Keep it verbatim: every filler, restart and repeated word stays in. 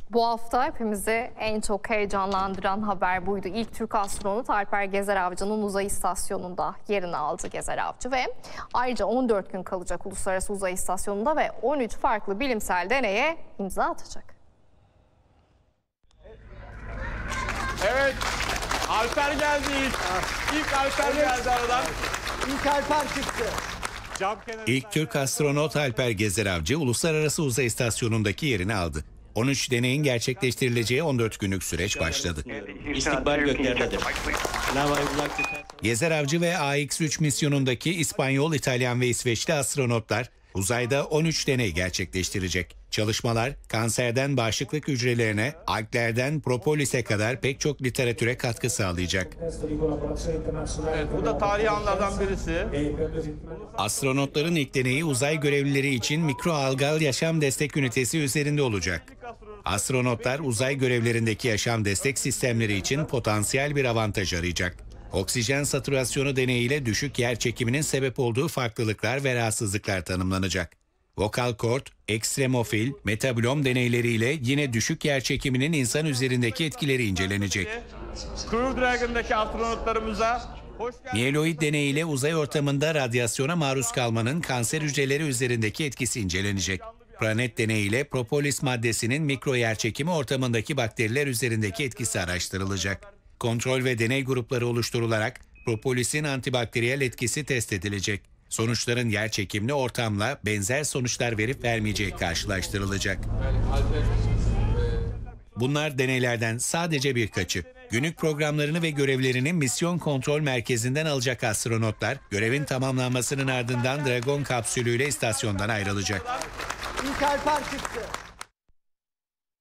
Bu hafta hepimizi en çok heyecanlandıran haber buydu. İlk Türk astronot Alper Gezer Avcı'nın uzay istasyonunda yerini aldı Gezer Avcı ve ayrıca on dört gün kalacak Uluslararası Uzay İstasyonu'nda ve on üç farklı bilimsel deneye imza atacak. Evet, Alper geldi ilk. İlk Alper geldi aradan. İlk Alper çıktı. İlk Türk astronot Alper Gezer Avcı Uluslararası Uzay İstasyonu'ndaki yerini aldı. on üç deneyin gerçekleştirileceği on dört günlük süreç başladı. İstikbal göklerdedir. Gezer Avcı ve A X üç misyonundaki İspanyol, İtalyan ve İsveçli astronotlar uzayda on üç deney gerçekleştirecek. Çalışmalar kanserden bağışıklık hücrelerine, alglerden propolise kadar pek çok literatüre katkı sağlayacak. Evet, bu da tarihi anlardan birisi. Astronotların ilk deneyi uzay görevlileri için mikroalgal yaşam destek ünitesi üzerinde olacak. Astronotlar uzay görevlerindeki yaşam destek sistemleri için potansiyel bir avantaj arayacak. Oksijen satürasyonu deneyiyle düşük yer çekiminin sebep olduğu farklılıklar ve rahatsızlıklar tanımlanacak. Vokal kort, ekstremofil, metabolom deneyleriyle yine düşük yer çekiminin insan üzerindeki etkileri incelenecek. Crew Dragon'daki astronotlarımıza hoş geldiniz. Mieloid deneyiyle uzay ortamında radyasyona maruz kalmanın kanser hücreleri üzerindeki etkisi incelenecek. Pranet deneyiyle propolis maddesinin mikro yerçekimi ortamındaki bakteriler üzerindeki etkisi araştırılacak. Kontrol ve deney grupları oluşturularak propolisin antibakteriyel etkisi test edilecek. Sonuçların yerçekimli ortamla benzer sonuçlar verip vermeyeceği karşılaştırılacak. Bunlar deneylerden sadece birkaçı. Günlük programlarını ve görevlerini misyon kontrol merkezinden alacak astronotlar, görevin tamamlanmasının ardından Dragon kapsülüyle istasyondan ayrılacak. İlk Alper çıktı.